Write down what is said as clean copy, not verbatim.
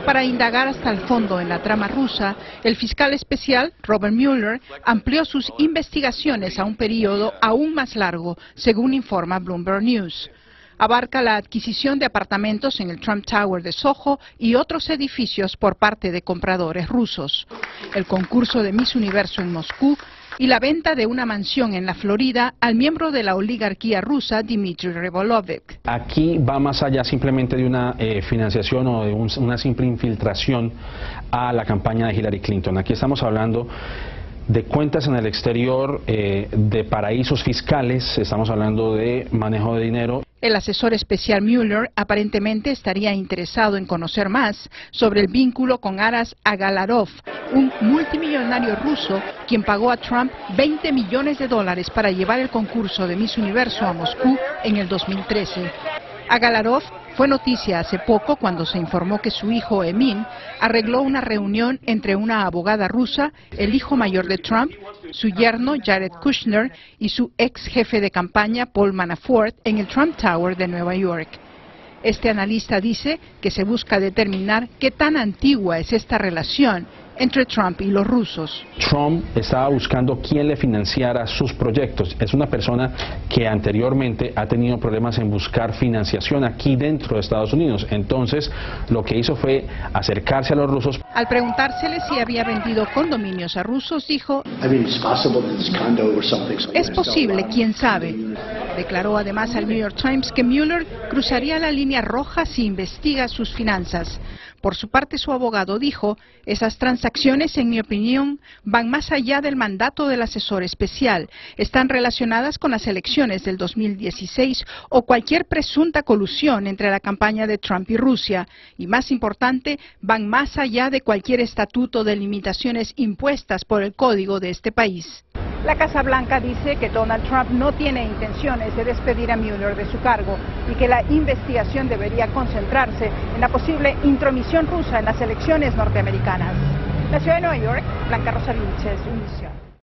Para indagar hasta el fondo en la trama rusa, el fiscal especial, Robert Mueller, amplió sus investigaciones a un periodo aún más largo, según informa Bloomberg News. Abarca la adquisición de apartamentos en el Trump Tower de Soho y otros edificios por parte de compradores rusos, el concurso de Miss Universo en Moscú y la venta de una mansión en la Florida al miembro de la oligarquía rusa Dmitry Revolovich. Aquí va más allá simplemente de una financiación o de una simple infiltración a la campaña de Hillary Clinton. Aquí estamos hablando de cuentas en el exterior, de paraísos fiscales, estamos hablando de manejo de dinero. El asesor especial Mueller aparentemente estaría interesado en conocer más sobre el vínculo con Aras Agalarov, un multimillonario ruso quien pagó a Trump $20 millones para llevar el concurso de Miss Universo a Moscú en el 2013. Agalarov fue noticia hace poco cuando se informó que su hijo Emin arregló una reunión entre una abogada rusa, el hijo mayor de Trump, su yerno Jared Kushner y su ex jefe de campaña Paul Manafort en el Trump Tower de Nueva York. Este analista dice que se busca determinar qué tan antigua es esta relación entre Trump y los rusos. Trump estaba buscando quién le financiara sus proyectos. Es una persona que anteriormente ha tenido problemas en buscar financiación aquí dentro de Estados Unidos. Entonces, lo que hizo fue acercarse a los rusos. Al preguntársele si había vendido condominios a rusos, dijo: es posible, quién sabe. Declaró además al New York Times que Mueller cruzaría la línea roja si investiga sus finanzas. Por su parte, su abogado dijo: esas transacciones, en mi opinión, van más allá del mandato del asesor especial. Están relacionadas con las elecciones del 2016 o cualquier presunta colusión entre la campaña de Trump y Rusia. Y más importante, van más allá de cualquier estatuto de limitaciones impuestas por el código de este país. La Casa Blanca dice que Donald Trump no tiene intenciones de despedir a Mueller de su cargo y que la investigación debería concentrarse en la posible intromisión rusa en las elecciones norteamericanas. La ciudad de Nueva York, Blanca Rosa Vilches, Univisión.